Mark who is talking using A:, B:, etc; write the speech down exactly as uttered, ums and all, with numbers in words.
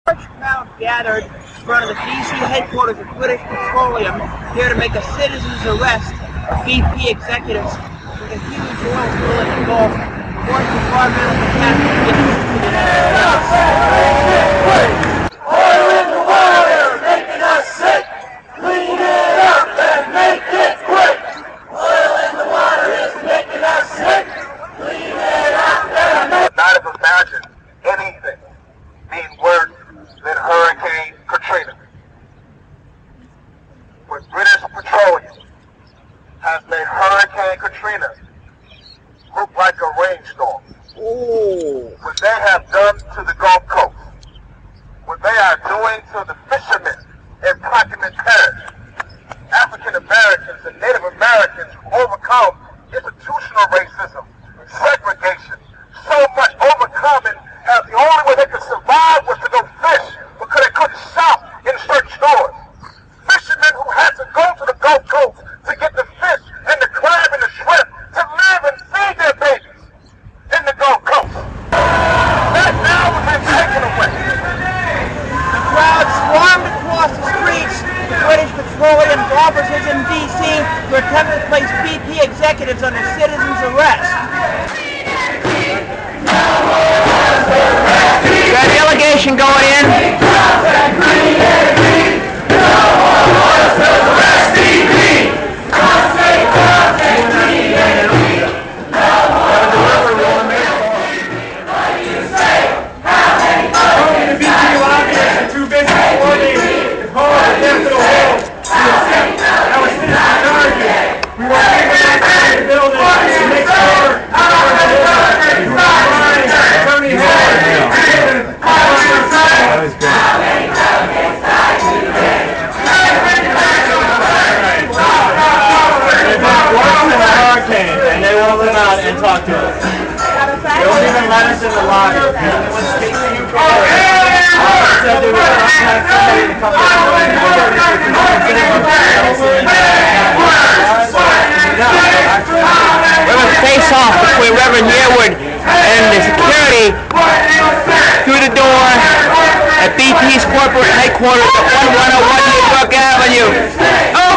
A: large crowd gathered in front of the D C headquarters of British Petroleum here to make a citizen's arrest of B P executives with a huge oil spill in the Gulf. One environmental catastrophe in the United States.
B: Oil in the water, making us sick. Clean it up and make it quick. Oil in the water is making us sick. Clean it up and make it quick.
C: Not have imagined anything being worse than Hurricane Katrina. When British Petroleum has made Hurricane Katrina look like a rainstorm.
A: Oh.
C: What they have done to the Gulf Coast, what they are doing to the fishermen in Potomac River, African Americans and Native Americans who overcome institutional racism, segregation, so much overcoming, and the only way they could survive was to go fish because they couldn't shop in certain stores. Fishermen who had to go to the Gulf Coast to get the fish and the crab and the shrimp to live and feed their babies in the Gulf Coast. That now has been taken away.
A: The crowd swarmed across the streets to British Petroleum offices in D C to attempt to place B P executives under citizen's arrest. You got a delegation going in.
D: And they won't come out and talk to us. They won't even let us in the lobby. Anyone speaks to you, said they would contact somebody to come
A: We're going to face off between Rev Yearwood and the security through the door at B P's corporate headquarters at one one oh one New York Avenue.